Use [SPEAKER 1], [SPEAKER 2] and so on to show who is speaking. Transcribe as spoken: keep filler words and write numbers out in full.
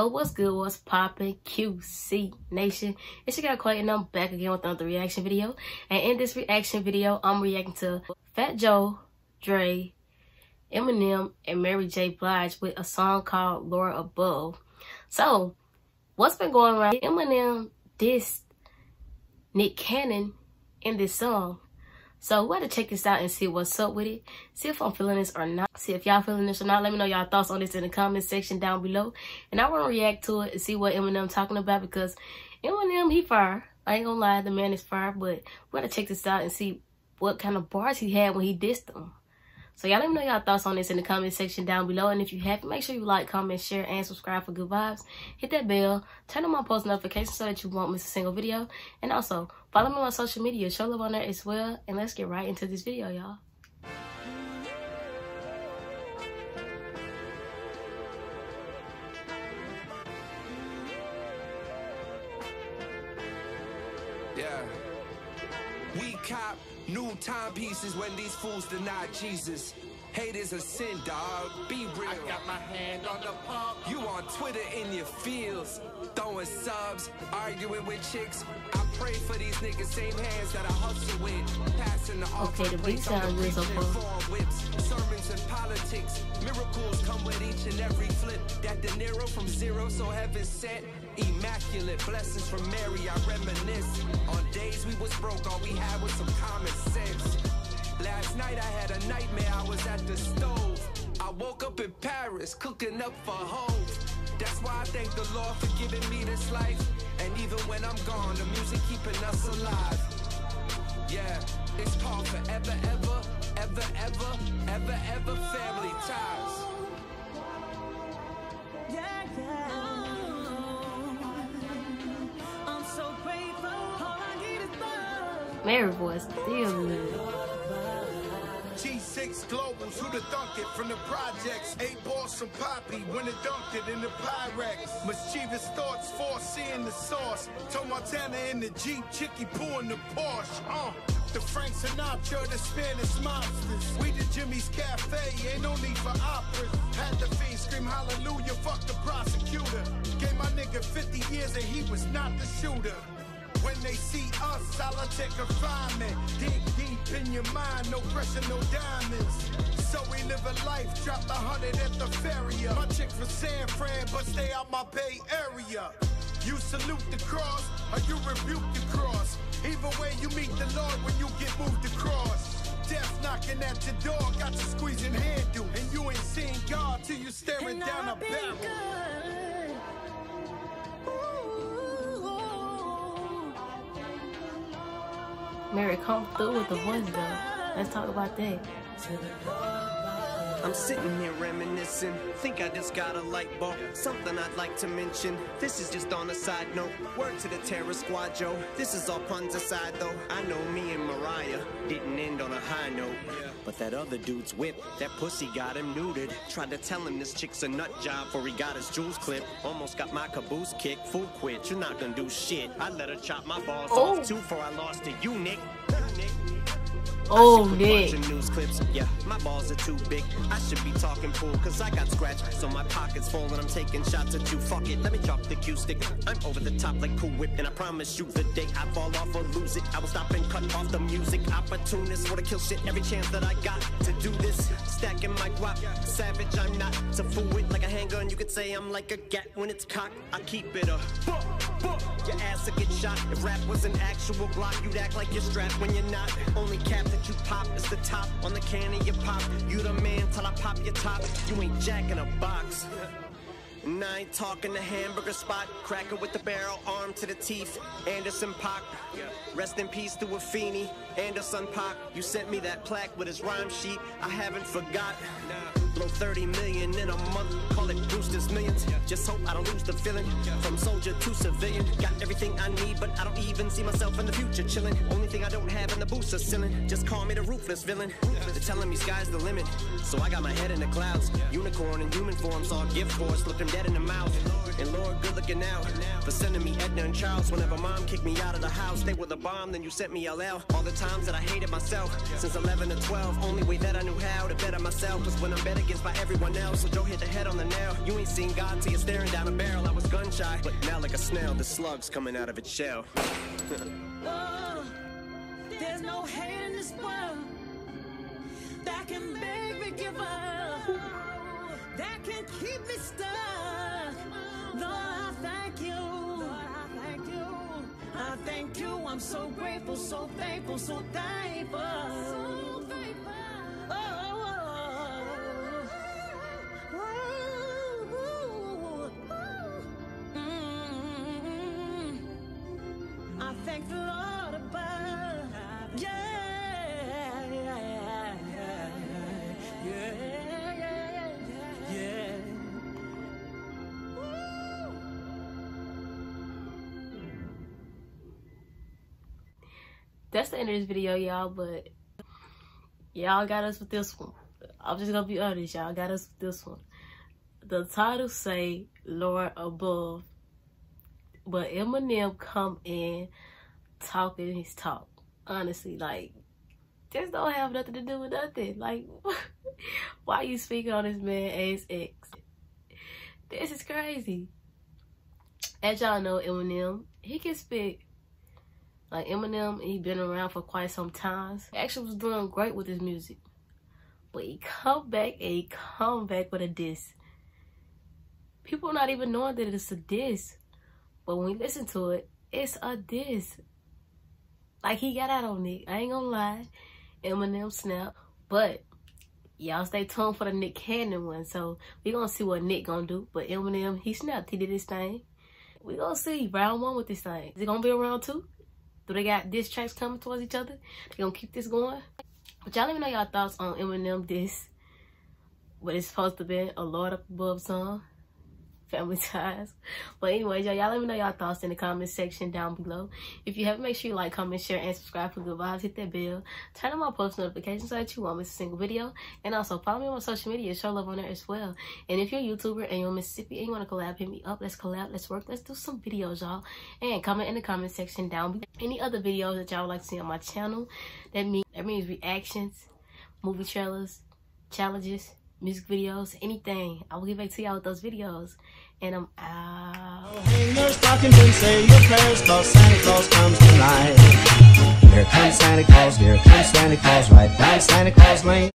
[SPEAKER 1] what's good, what's poppin', Q C Nation? It's your girl Quay, and I'm back again with another reaction video. And in this reaction video, I'm reacting to Fat Joe, Dre, Eminem, and Mary J. Blige with a song called Lord Above. So, what's been going on? Eminem dissed Nick Cannon in this song. So we gotta check this out and see what's up with it. See if I'm feeling this or not. See if y'all feeling this or not. Let me know y'all thoughts on this in the comment section down below. And I wanna react to it and see what Eminem talking about, because Eminem, he fire. I ain't gonna lie, the man is fire. But we gotta check this out and see what kind of bars he had when he dissed them. So y'all let me know y'all thoughts on this in the comment section down below. And if you haven't, make sure you like, comment, share, and subscribe for good vibes. Hit that bell. Turn on my post notifications so that you won't miss a single video. And also, follow me on social media. Show love on there as well. And let's get right into this video, y'all.
[SPEAKER 2] Yeah. We cop new timepieces when these fools deny Jesus. Hate is a sin, dog. Be real.
[SPEAKER 3] I got my hand on the pump.
[SPEAKER 2] You on Twitter in your feels, throwing subs, arguing with chicks. I pray for these niggas, same hands that I hustle with. Passing the
[SPEAKER 1] Okay, the beat sounds good so far.
[SPEAKER 2] Whips, sermons and politics. Miracles come with each and every flip. That De Niro from zero, so heaven sent. Immaculate blessings from Mary, I reminisce. On days we was broke, all we had was some common sense. Last night I had a nightmare, I was at the stove. I woke up in Paris, cooking up for hoes. That's why I thank the Lord for giving me this life. And even when I'm gone, the music keeping us alive. Yeah, it's called forever, ever, ever, ever, ever, ever family ties.
[SPEAKER 4] Yeah, yeah. I'm so grateful. All I need is love.
[SPEAKER 1] Mary voice still good.
[SPEAKER 5] G six Globals, who the thunk it from the projects. Eight balls from Poppy, when it dunked it in the Pyrex. Mischievous thoughts, foreseeing the sauce. Told Montana in the Jeep, Chicky Poo in the Porsche. Uh, the Frank Sinatra, the Spanish monsters. We the Jimmy's Cafe, ain't no need for operas. Had the fiend scream hallelujah, fuck the prosecutor. Gave my nigga fifty years and he was not the shooter. When they see us, solitary confinement. Dig deep in your mind, no pressure, no diamonds. So we live a life, drop a hundred at the Feria. My chick from San Fran, but stay out my Bay Area. You salute the cross, or you rebuke the cross. Either way, you meet the Lord when you get moved across. Death knocking at your door, got you squeezing handle. And you ain't seeing God till you staring
[SPEAKER 4] And
[SPEAKER 5] down a
[SPEAKER 4] I've been
[SPEAKER 5] barrel.
[SPEAKER 4] good.
[SPEAKER 1] Mary, come through with the voice though. Let's talk about that.
[SPEAKER 6] I'm sitting here reminiscing, think I just got a light bulb. Something I'd like to mention, this is just on a side note. Word to the Terror Squad, Joe. This is all puns aside though. I know me and Mariah didn't end on a high note. But that other dude's whip, that pussy got him neutered. Tried to tell him this chick's a nut job before he got his jewels clipped. Almost got my caboose kicked, full quit, you're not gonna do shit. I let her chop my balls
[SPEAKER 1] Oh.
[SPEAKER 6] off too before I lost to you, Nick.
[SPEAKER 1] Oh,
[SPEAKER 6] I
[SPEAKER 1] Nick.
[SPEAKER 6] should news clips. Yeah, my balls are too big. I should be talking pool, cause I got scratched. So my pocket's full and I'm taking shots at you. Fuck it, let me chalk the cue stick. I'm over the top like Cool Whip, and I promise you the day I fall off or lose it, I will stop and cut off the music. Opportunist, wanna kill shit every chance that I got to do this. Stacking my guap, savage, I'm not to fool with like a handgun. You could say I'm like a gat when it's cocked. I keep it a fuck, fuck. Your ass will get shot. If rap was an actual Glock, you'd act like you're strapped when you're not. Only cap that you pop is the top on the can of your pop. You the man till I pop your top. You ain't jack in a box. And I ain't talking the hamburger spot. Cracker with the barrel, arm to the teeth. Anderson Paak. Rest in peace to Afeni. Anderson Paak. You sent me that plaque with his rhyme sheet. I haven't forgot. Blow thirty million in a month. Call it Brewster's Millions. Just hope I don't lose the feeling. From soldier to civilian. Got everything I need, but I don't even see myself in the future chilling. Only thing I don't have in the booster ceiling. Just call me the ruthless villain. They're telling me sky's the limit. So I got my head in the clouds. Unicorn in human form, saw a gift horse. Looked him dead in the mouth. And Lord, good looking out. For sending me Edna and Charles. Whenever mom kicked me out of the house, they were the bomb, then you sent me L L. All the times that I hated myself. Since eleven to twelve, only way that I knew how to better myself was when I'm better against by everyone else. So Joe hit the head on the nail. You ain't seen God till you're staring down a barrel. I was gun shy, but now like a snail, the slug's coming out of its shell.
[SPEAKER 4] Oh, there's no hate in this world that can make me give up, that can keep me stuck. Lord, I thank you. Lord, I thank you. I thank you. I'm so grateful, so thankful, so thankful. So thankful. Oh, oh, oh, oh, mm-hmm. I thank the Lord above. Yeah, yeah, yeah, yeah, yeah, yeah.
[SPEAKER 1] That's the end of this video, y'all, but y'all got us with this one. I'm just gonna be honest, y'all got us with this one. The title say Lord above, but Eminem come in talking his talk. Honestly, like, this don't have nothing to do with nothing. Like, why you speaking on this man as ex? This is crazy. As y'all know, Eminem, he can spit. Like, Eminem, he been around for quite some time. He actually was doing great with his music. But he come back and he come back with a diss. People not even knowing that it's a diss. But when you listen to it, it's a diss. Like, he got out on Nick. I ain't gonna lie. Eminem snap. But y'all stay tuned for the Nick Cannon one. So we gonna see what Nick gonna do. But Eminem, he snapped. He did his thing. We gonna see round one with this thing. Is it gonna be a round two? Do they got diss tracks coming towards each other? They gonna keep this going? But y'all let me know y'all thoughts on Eminem diss. What it's supposed to be a Lord Up Above song. Family Ties. But anyways, y'all, y'all let me know y'all thoughts in the comment section down below. If you haven't, make sure you like, comment, share, and subscribe for good vibes. Hit that bell. Turn on my post notifications so that you won't miss a single video. And also follow me on social media. Show love on there as well. And if you're a YouTuber and you're in Mississippi and you want to collab, hit me up. Let's collab. Let's work. Let's do some videos, y'all. And comment in the comment section down below any other videos that y'all would like to see on my channel. That means that means reactions, movie trailers, challenges, music videos, anything. I will get back to y'all with those videos. And I'm out.
[SPEAKER 7] Hang your stockings and say your prayers, cause Santa Claus comes tonight. Here comes Santa Claus, here comes Santa Claus, right down Santa Claus Lane.